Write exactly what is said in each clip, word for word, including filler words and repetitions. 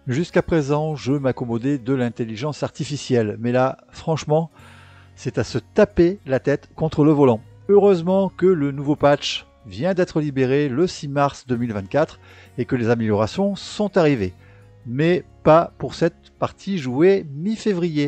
Jusqu'à présent, je m'accommodais de l'intelligence artificielle, mais là, franchement, c'est à se taper la tête contre le volant. Heureusement que le nouveau patch vient d'être libéré le six mars deux mille vingt-quatre et que les améliorations sont arrivées. Mais pas pour cette partie jouée mi-février.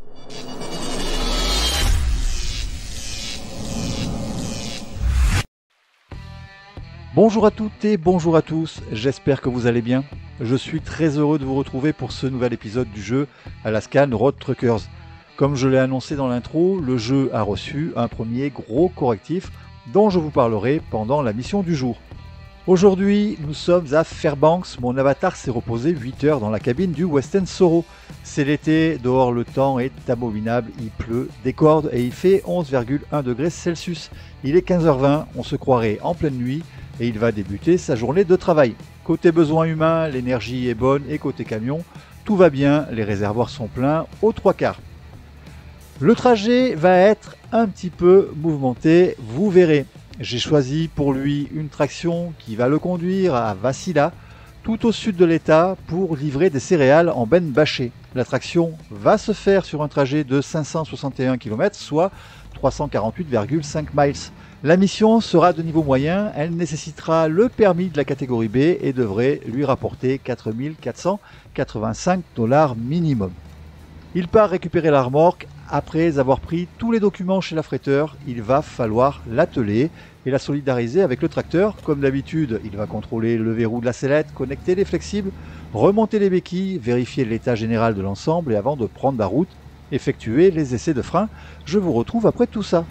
Bonjour à toutes et bonjour à tous, j'espère que vous allez bien. Je suis très heureux de vous retrouver pour ce nouvel épisode du jeu Alaskan Road Truckers. Comme je l'ai annoncé dans l'intro, le jeu a reçu un premier gros correctif dont je vous parlerai pendant la mission du jour. Aujourd'hui, nous sommes à Fairbanks, mon avatar s'est reposé huit heures dans la cabine du Western Sorrow. C'est l'été, dehors le temps est abominable, il pleut des cordes et il fait onze virgule un degrés Celsius. Il est quinze heures vingt, on se croirait en pleine nuit et il va débuter sa journée de travail. Côté besoins humains, l'énergie est bonne et côté camion, tout va bien, les réservoirs sont pleins aux trois quarts. Le trajet va être un petit peu mouvementé, vous verrez. J'ai choisi pour lui une traction qui va le conduire à Wasilla, tout au sud de l'État, pour livrer des céréales en benne bâchée. La traction va se faire sur un trajet de cinq cent soixante et un kilomètres, soit trois cent quarante-huit virgule cinq miles. La mission sera de niveau moyen, elle nécessitera le permis de la catégorie B et devrait lui rapporter quatre mille quatre cent quatre-vingt-cinq dollars minimum. Il part récupérer la remorque. Après avoir pris tous les documents chez l'affréteur, il va falloir l'atteler et la solidariser avec le tracteur. Comme d'habitude, il va contrôler le verrou de la sellette, connecter les flexibles, remonter les béquilles, vérifier l'état général de l'ensemble et avant de prendre la route, effectuer les essais de frein. Je vous retrouve après tout ça.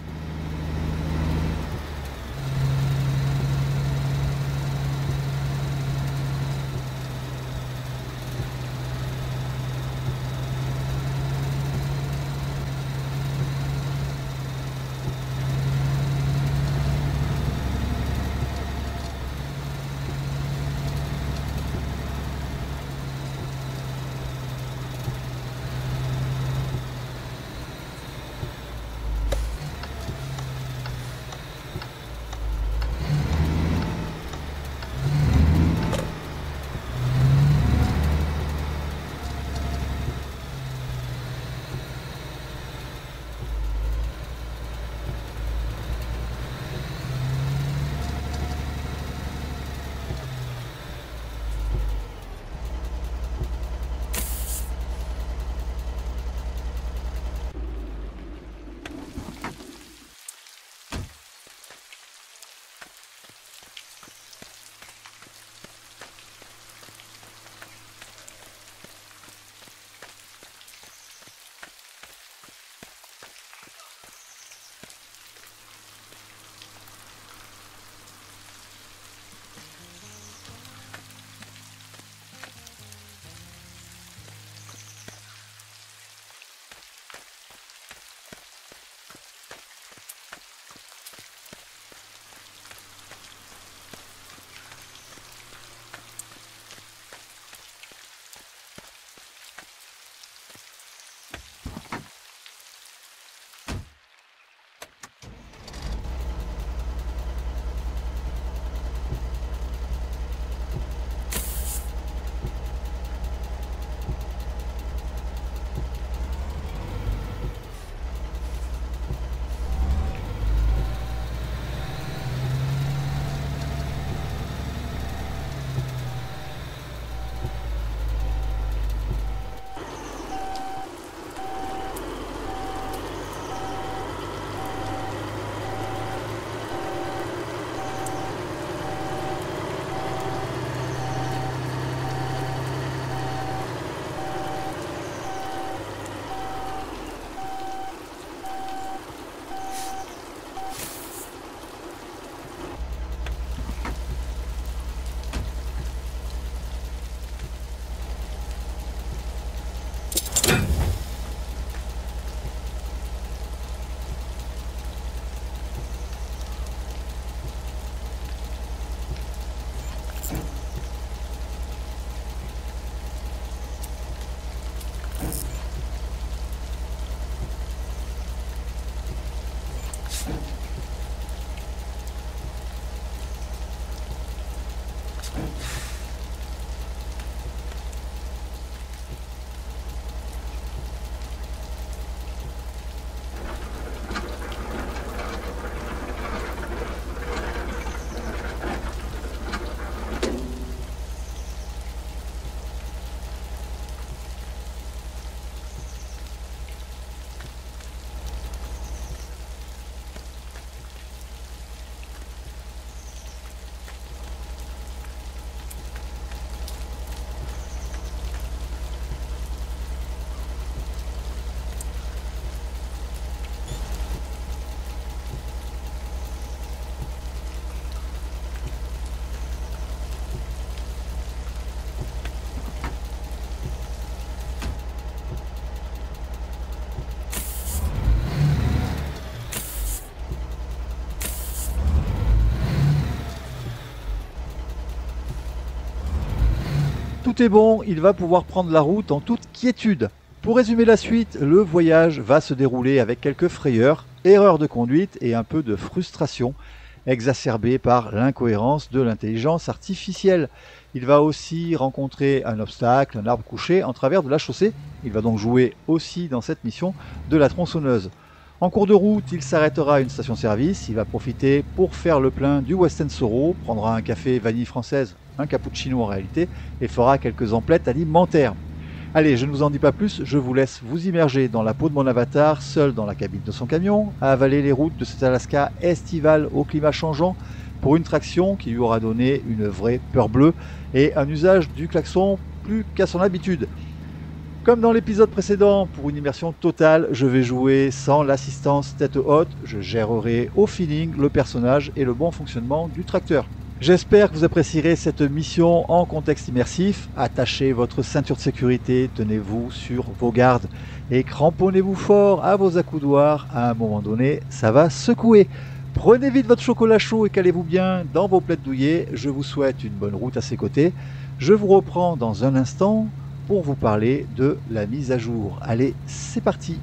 Tout est bon, il va pouvoir prendre la route en toute quiétude. Pour résumer la suite, le voyage va se dérouler avec quelques frayeurs, erreurs de conduite et un peu de frustration, exacerbée par l'incohérence de l'intelligence artificielle. Il va aussi rencontrer un obstacle, un arbre couché en travers de la chaussée. Il va donc jouer aussi dans cette mission de la tronçonneuse. En cours de route, il s'arrêtera à une station-service, il va profiter pour faire le plein du Western Soro, prendra un café vanille française, un cappuccino en réalité, et fera quelques emplettes alimentaires. Allez, je ne vous en dis pas plus, je vous laisse vous immerger dans la peau de mon avatar, seul dans la cabine de son camion, à avaler les routes de cet Alaska estival au climat changeant, pour une traction qui lui aura donné une vraie peur bleue et un usage du klaxon plus qu'à son habitude. Comme dans l'épisode précédent, pour une immersion totale, je vais jouer sans l'assistance tête haute, je gérerai au feeling le personnage et le bon fonctionnement du tracteur. J'espère que vous apprécierez cette mission en contexte immersif. Attachez votre ceinture de sécurité, tenez-vous sur vos gardes et cramponnez-vous fort à vos accoudoirs. À un moment donné, ça va secouer. Prenez vite votre chocolat chaud et calez-vous bien dans vos plaids douillets. Je vous souhaite une bonne route à ses côtés. Je vous reprends dans un instant pour vous parler de la mise à jour. Allez, c'est parti!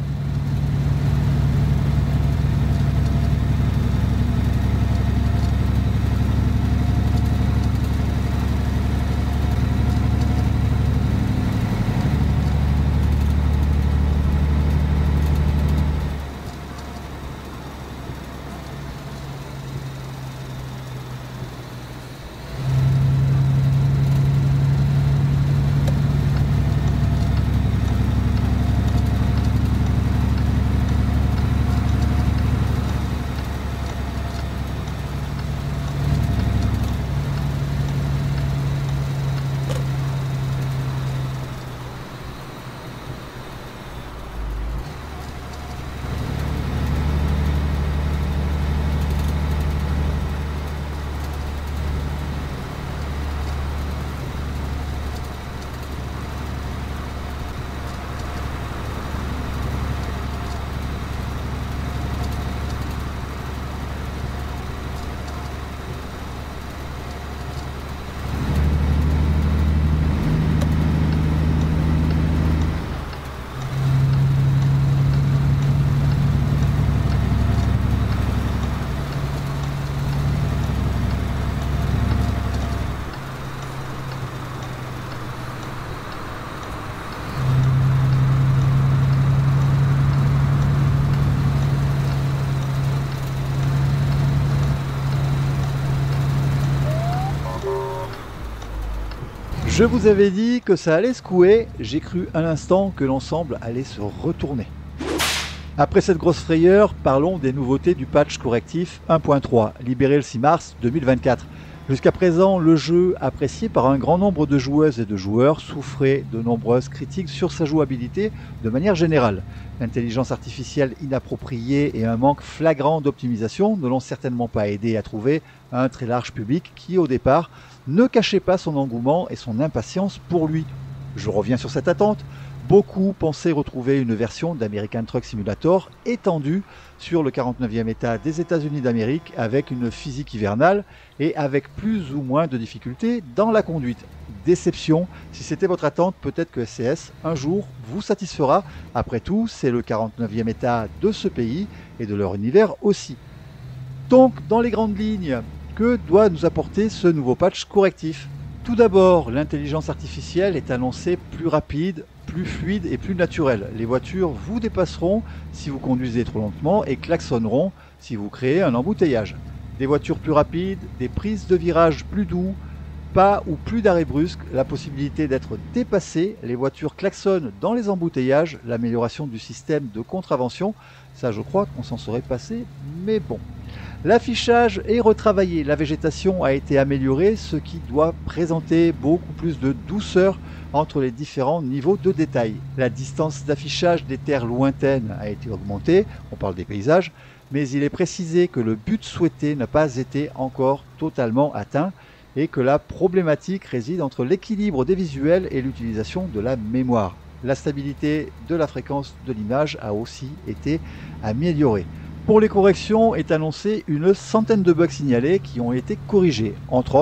Je vous avais dit que ça allait secouer, j'ai cru un instant que l'ensemble allait se retourner. Après cette grosse frayeur, parlons des nouveautés du patch correctif un point trois, libéré le six mars deux mille vingt-quatre. Jusqu'à présent, le jeu, apprécié par un grand nombre de joueuses et de joueurs, souffrait de nombreuses critiques sur sa jouabilité de manière générale. L'intelligence artificielle inappropriée et un manque flagrant d'optimisation ne l'ont certainement pas aidé à trouver un très large public qui, au départ, ne cachait pas son engouement et son impatience pour lui. Je reviens sur cette attente. Beaucoup pensaient retrouver une version d'American Truck Simulator étendue sur le quarante-neuvième État des États-Unis d'Amérique avec une physique hivernale et avec plus ou moins de difficultés dans la conduite. Déception, si c'était votre attente, peut-être que S C S un jour vous satisfera. Après tout, c'est le quarante-neuvième État de ce pays et de leur univers aussi. Donc, dans les grandes lignes, que doit nous apporter ce nouveau patch correctif? Tout d'abord, l'intelligence artificielle est annoncée plus rapide, plus fluide et plus naturelle. Les voitures vous dépasseront si vous conduisez trop lentement et klaxonneront si vous créez un embouteillage. Des voitures plus rapides, des prises de virage plus doux, pas ou plus d'arrêts brusques, la possibilité d'être dépassé, les voitures klaxonnent dans les embouteillages, l'amélioration du système de contravention, ça je crois qu'on s'en serait passé, mais bon. L'affichage est retravaillé, la végétation a été améliorée, ce qui doit présenter beaucoup plus de douceur entre les différents niveaux de détail. La distance d'affichage des terres lointaines a été augmentée, on parle des paysages, mais il est précisé que le but souhaité n'a pas été encore totalement atteint et que la problématique réside entre l'équilibre des visuels et l'utilisation de la mémoire. La stabilité de la fréquence de l'image a aussi été améliorée. Pour les corrections est annoncée une centaine de bugs signalés qui ont été corrigés, entre autres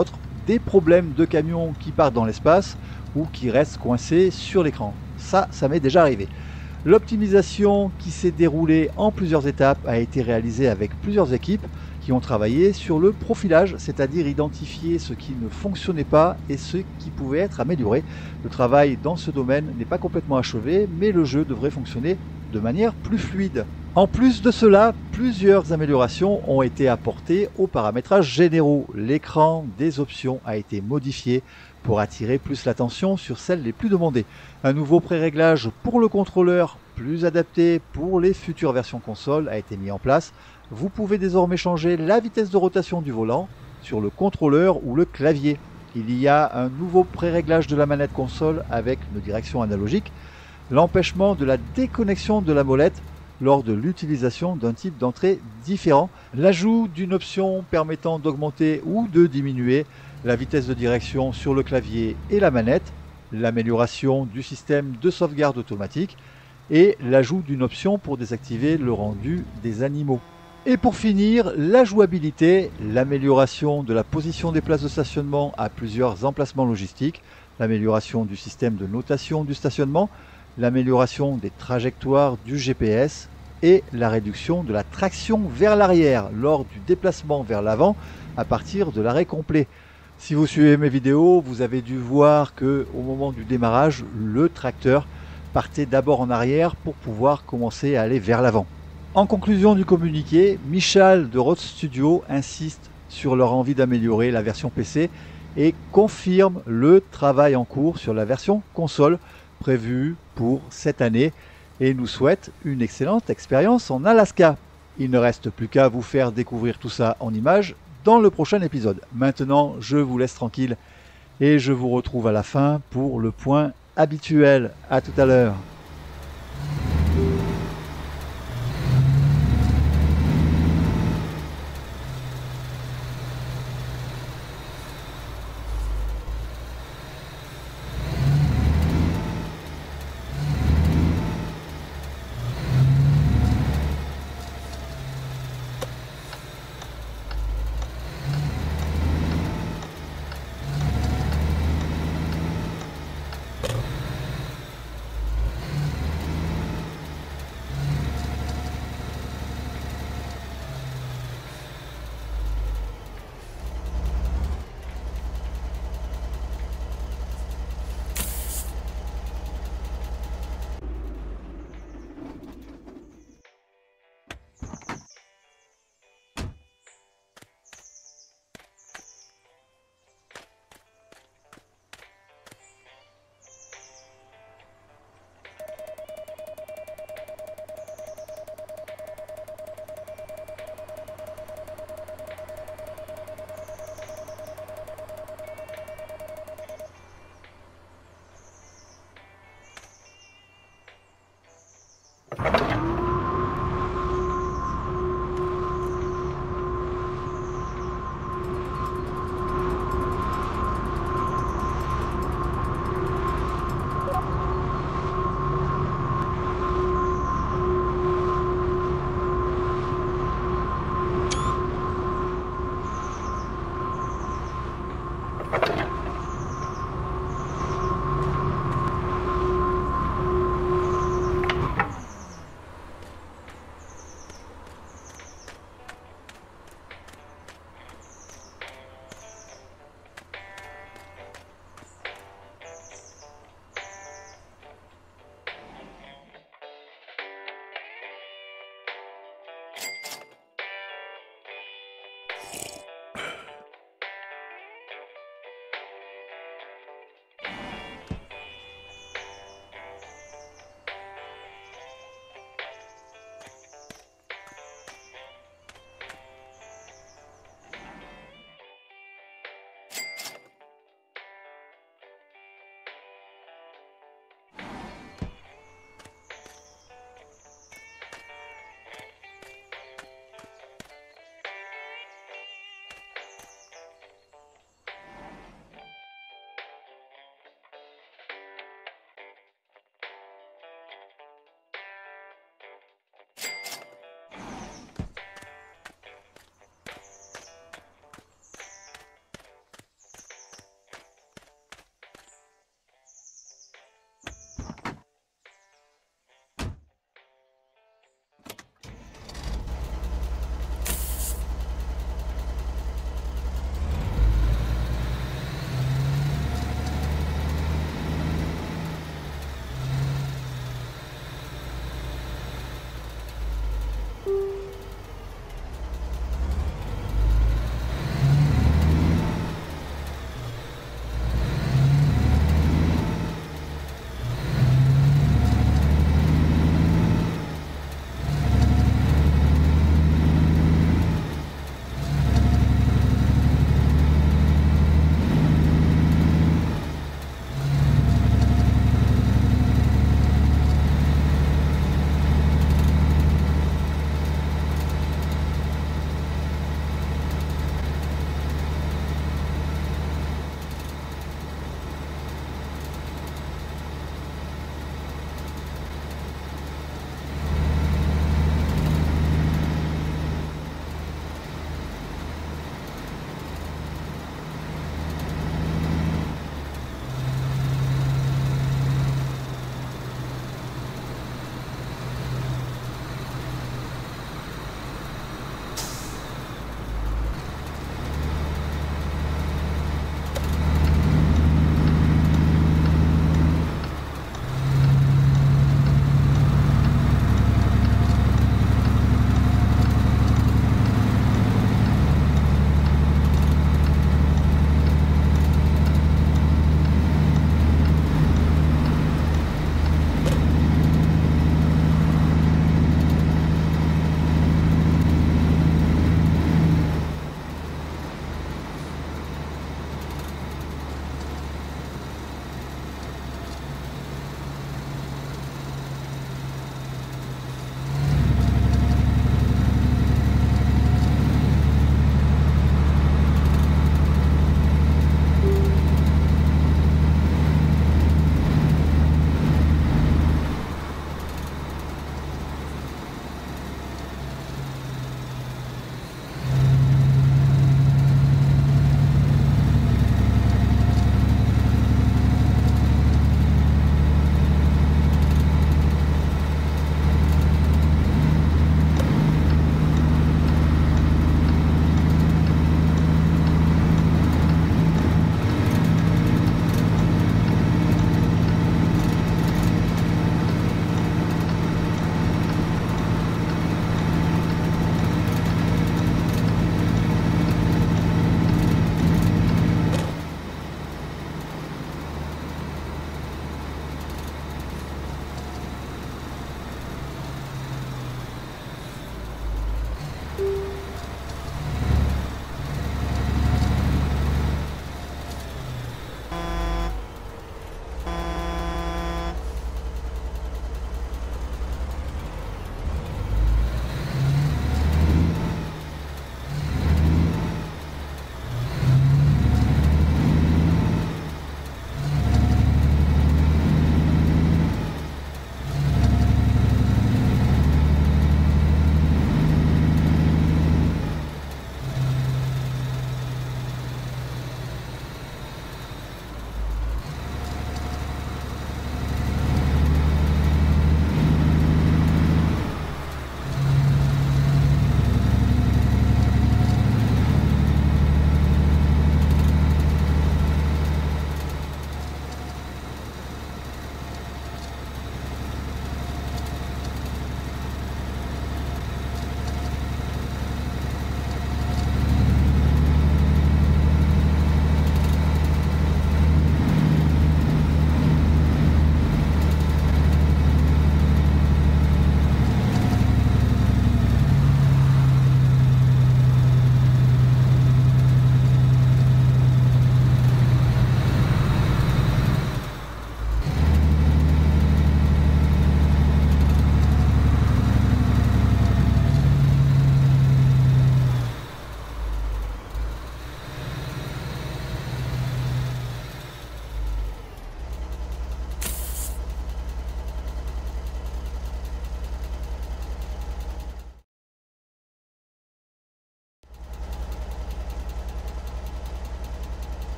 des problèmes de camions qui partent dans l'espace ou qui restent coincés sur l'écran. Ça, ça m'est déjà arrivé. L'optimisation qui s'est déroulée en plusieurs étapes a été réalisée avec plusieurs équipes qui ont travaillé sur le profilage, c'est-à-dire identifier ce qui ne fonctionnait pas et ce qui pouvait être amélioré. Le travail dans ce domaine n'est pas complètement achevé, mais le jeu devrait fonctionner de manière plus fluide. En plus de cela, plusieurs améliorations ont été apportées aux paramétrages généraux. L'écran des options a été modifié pour attirer plus l'attention sur celles les plus demandées. Un nouveau pré-réglage pour le contrôleur plus adapté pour les futures versions console a été mis en place. Vous pouvez désormais changer la vitesse de rotation du volant sur le contrôleur ou le clavier. Il y a un nouveau pré-réglage de la manette console avec une direction analogique, l'empêchement de la déconnexion de la molette lors de l'utilisation d'un type d'entrée différent, l'ajout d'une option permettant d'augmenter ou de diminuer la vitesse de direction sur le clavier et la manette, l'amélioration du système de sauvegarde automatique et l'ajout d'une option pour désactiver le rendu des animaux. Et pour finir, la jouabilité, l'amélioration de la position des places de stationnement à plusieurs emplacements logistiques, l'amélioration du système de notation du stationnement, l'amélioration des trajectoires du G P S et la réduction de la traction vers l'arrière lors du déplacement vers l'avant à partir de l'arrêt complet. Si vous suivez mes vidéos, vous avez dû voir que au moment du démarrage, le tracteur partait d'abord en arrière pour pouvoir commencer à aller vers l'avant. En conclusion du communiqué, Michal de Rode Studio insiste sur leur envie d'améliorer la version P C et confirme le travail en cours sur la version console prévue pour cette année et nous souhaite une excellente expérience en Alaska. Il ne reste plus qu'à vous faire découvrir tout ça en images dans le prochain épisode. Maintenant, je vous laisse tranquille et je vous retrouve à la fin pour le point habituel. À tout à l'heure.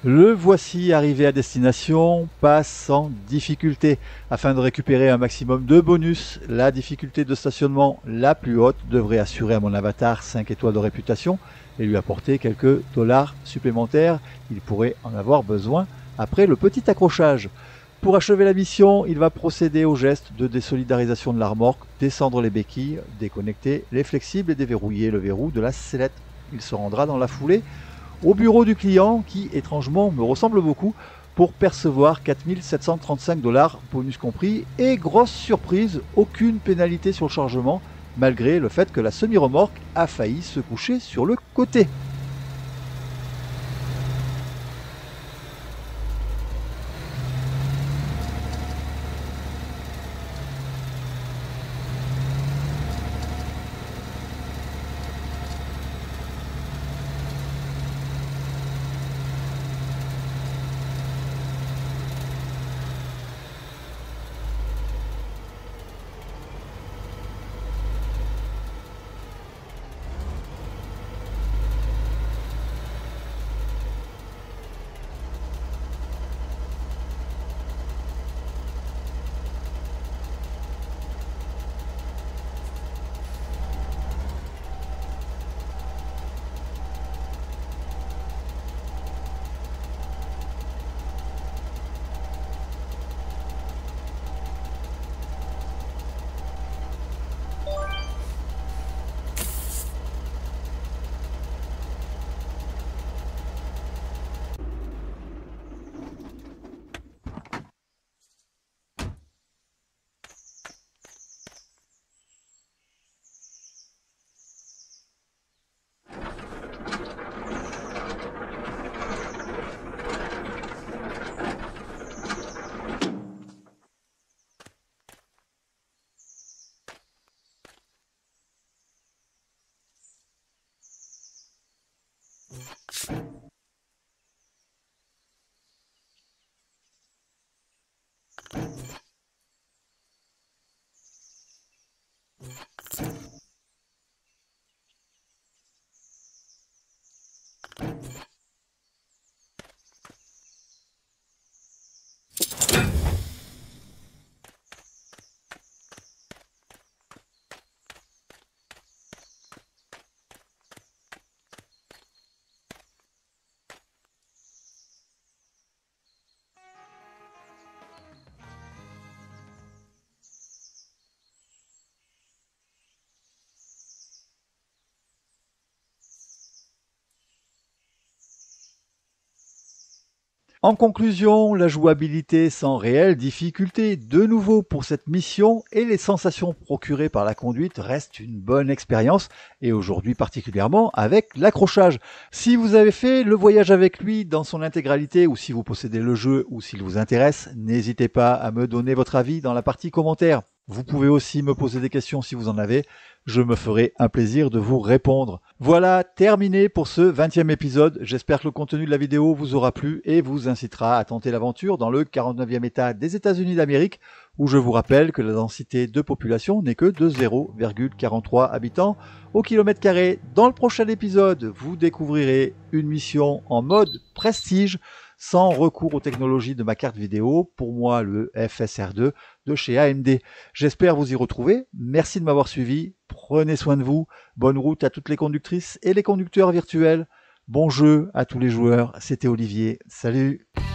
Le voici arrivé à destination, pas sans difficulté. Afin de récupérer un maximum de bonus, la difficulté de stationnement la plus haute devrait assurer à mon avatar cinq étoiles de réputation et lui apporter quelques dollars supplémentaires. Il pourrait en avoir besoin après le petit accrochage. Pour achever la mission, il va procéder au geste de désolidarisation de la remorque, descendre les béquilles, déconnecter les flexibles et déverrouiller le verrou de la sellette. Il se rendra dans la foulée au bureau du client qui, étrangement, me ressemble beaucoup, pour percevoir quatre mille sept cent trente-cinq dollars, bonus compris, et grosse surprise, aucune pénalité sur le chargement, malgré le fait que la semi-remorque a failli se coucher sur le côté. En conclusion, la jouabilité sans réelle difficulté, de nouveau pour cette mission, et les sensations procurées par la conduite restent une bonne expérience, et aujourd'hui particulièrement avec l'accrochage. Si vous avez fait le voyage avec lui dans son intégralité, ou si vous possédez le jeu, ou s'il vous intéresse, n'hésitez pas à me donner votre avis dans la partie commentaires. Vous pouvez aussi me poser des questions si vous en avez, je me ferai un plaisir de vous répondre. Voilà, terminé pour ce vingtième épisode. J'espère que le contenu de la vidéo vous aura plu et vous incitera à tenter l'aventure dans le quarante-neuvième État des États-Unis d'Amérique, où je vous rappelle que la densité de population n'est que de zéro virgule quarante-trois habitants au kilomètre carré. Dans le prochain épisode, vous découvrirez une mission en mode prestige, sans recours aux technologies de ma carte vidéo, pour moi le F S R deux de chez A M D. J'espère vous y retrouver. Merci de m'avoir suivi. Prenez soin de vous. Bonne route à toutes les conductrices et les conducteurs virtuels. Bon jeu à tous les joueurs. C'était Olivier. Salut!